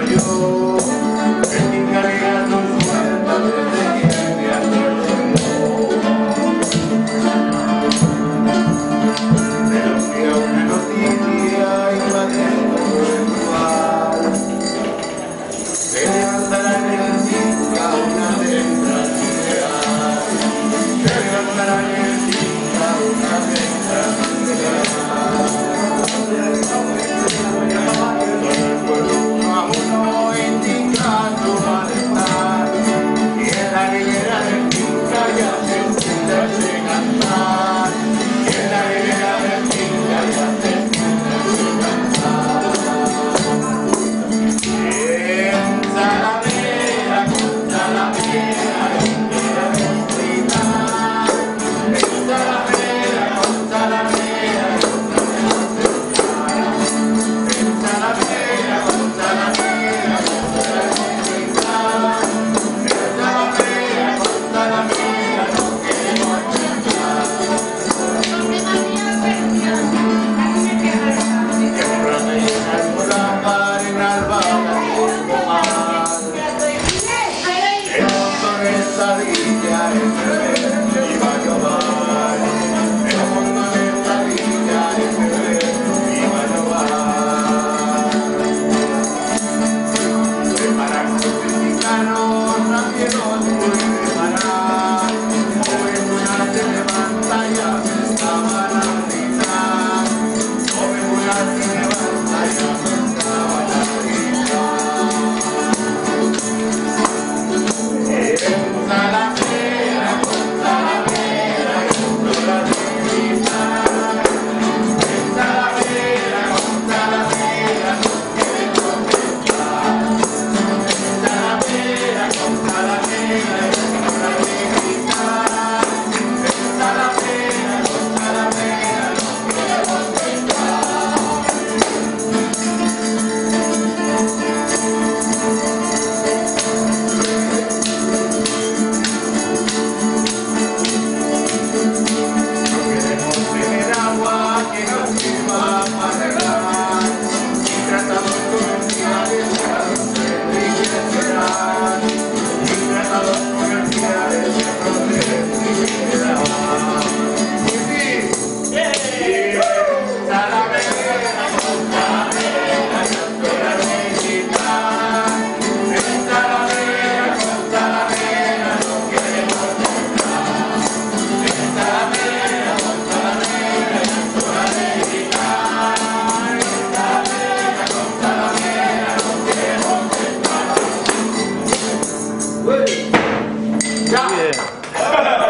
yo, en mi carrera no suelta desde que me acuerdo. Pero fui a una noticia y pasé todo el lugar. Se levantará en el Finca una central ideal. Se levantará en el Finca una central ideal. Todo el pueblo a uno indica su malestar. Y en la ribera del Finca ya se escucha ese cantar. Y en la ribera del Finca ya se escucha ese cantar. En Salamera, con Salamera, en Salamera, en Salamera, con Salamera, en Salamera, con Salamera, en Salamera, con Salamera, no queremos cantar. Que proteja por la mar en Albana y Pomar. El mundo de esta villa es bebé y va a llover. El mundo de esta villa es bebé y va a llover. Prepararnos mexicanos, nacieron por preparar. Joven una se levanta y ya se estaban a gritar. Joven una se levanta y ya se estaban a gritar. En Salamera, con Salamera, en Dora de gritar. En Salamera, con Salamera, no queremos cantar. En Salamera, con Salamera, en Dora de gritar. En Salamera, con Salamera, no queremos cantar. No queremos beber agua que nos sirva para arreglar. Y tratados comerciales ya no se enriquecerán. Y tratados comerciales ya no se enriquecerán. Y sí, Salamera, con Salamera, ya fuera de gritar. En Salamera, con Salamera, no queremos cantar. En Salamera, con Salamera, ya fuera de gritar. En Salamera, con Salamera, no queremos cantar. ¡Ya!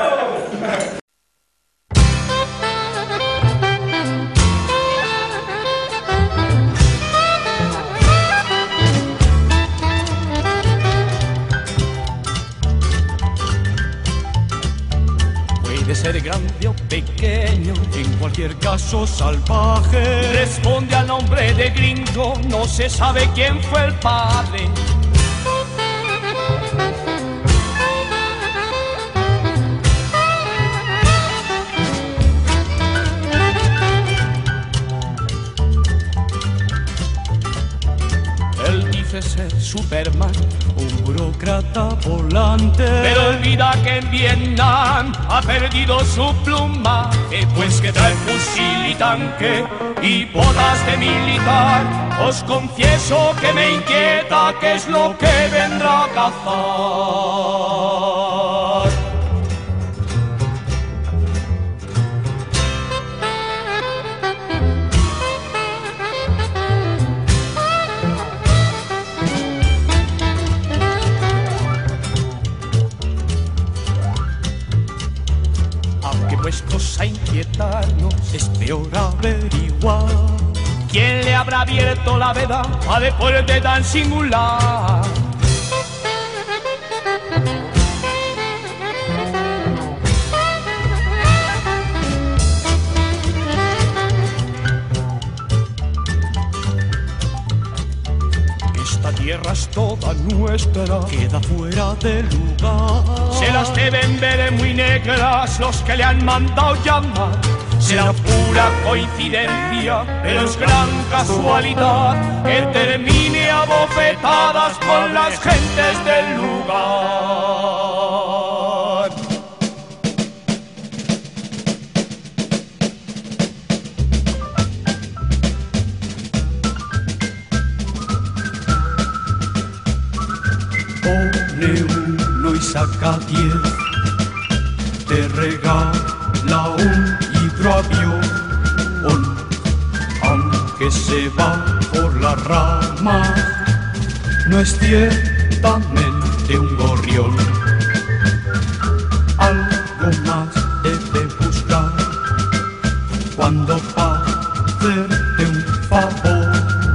Puede ser grande o pequeño, en cualquier caso salvaje. Responde al nombre de gringo, no se sabe quién fue el padre. Él dice ser Superman, un burócrata volante, pero olvida que en Vietnam ha perdido su plumaje, pues que trae fusil y tanque y botas de militar. Os confieso que me inquieta qué es lo que vendrá a cazar. Aunque puestos a inquietarnos, es peor averiguar quién le habrá abierto la veda a deporte tan singular. Esta tierra es toda nuestra, queda fuera de lugar. Se las deben ver muy negras los que le han mandado llamar. Será pura coincidencia, pero es gran casualidad que termine a bofetadas con las gentes del lugar. Pone uno y saca 10, te regala un hidroavión, aunque se va por la rama, no es ciertamente un gorrión. Algo más debe buscar cuando va a hacerte un favor.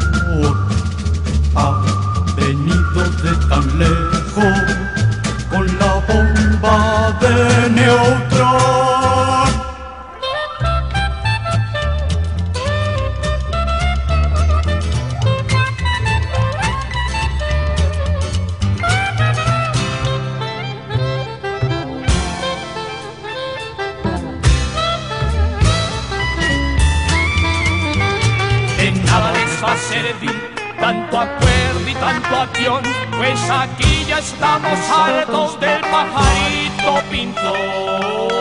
Ha venido de tan lejos con la bomba de neutrón. De nada les va a servir tanto acuerdo y tanto acción, pues aquí ya estamos hartos del pajarito pintón.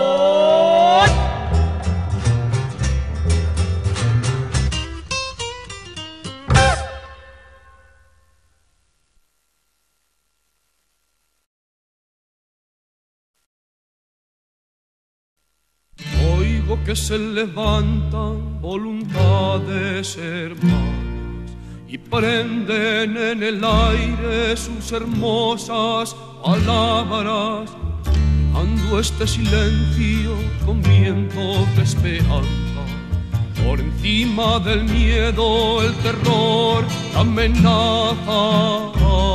Oigo que se levantan voluntades hermanas y prenden en el aire sus hermosas palabras, llenando este silencio con viento de esperanza. Por encima del miedo, el terror, la amenaza.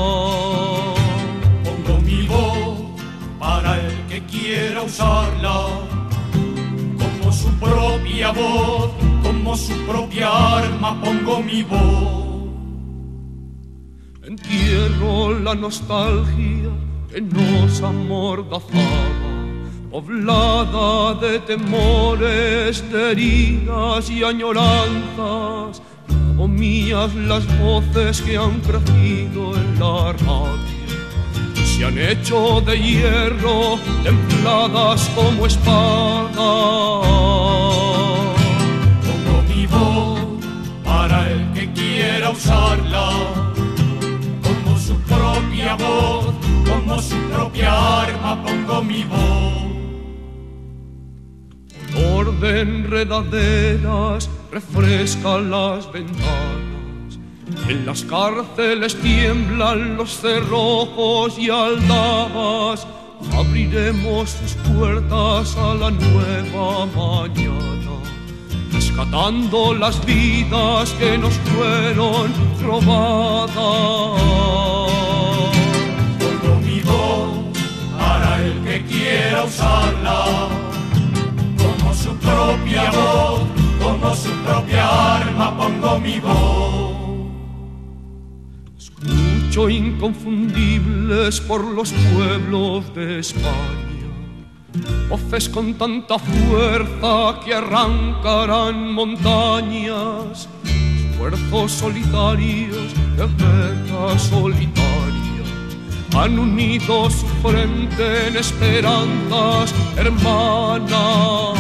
Pongo mi voz para el que quiera usarla, como su propia voz, como su propia arma. Pongo mi voz. Entierro la nostalgia que nos amordazaba, poblada de temores, de heridas y añoranzas. Hago mías las voces que han crecido en la radio, se han hecho de hierro, templadas como espadas. Pongo mi voz para el que quiera usarla, como su propia voz, como su propia arma. Pongo mi voz. Olor de enredaderas refresca las ventanas, en las cárceles tiemblan los cerrojos y aldabas. Abriremos sus puertas a la nueva mañana, rescatando las vidas que nos fueron robadas. Pongo mi voz para el que quiera usarla, como su propia voz, como su propia arma. Pongo mi voz. Escucho inconfundibles por los pueblos de España, voces con tanta fuerza que arrancarán montañas, esfuerzos solitarios de guerra solitaria, han unido su frente en esperanzas hermanas.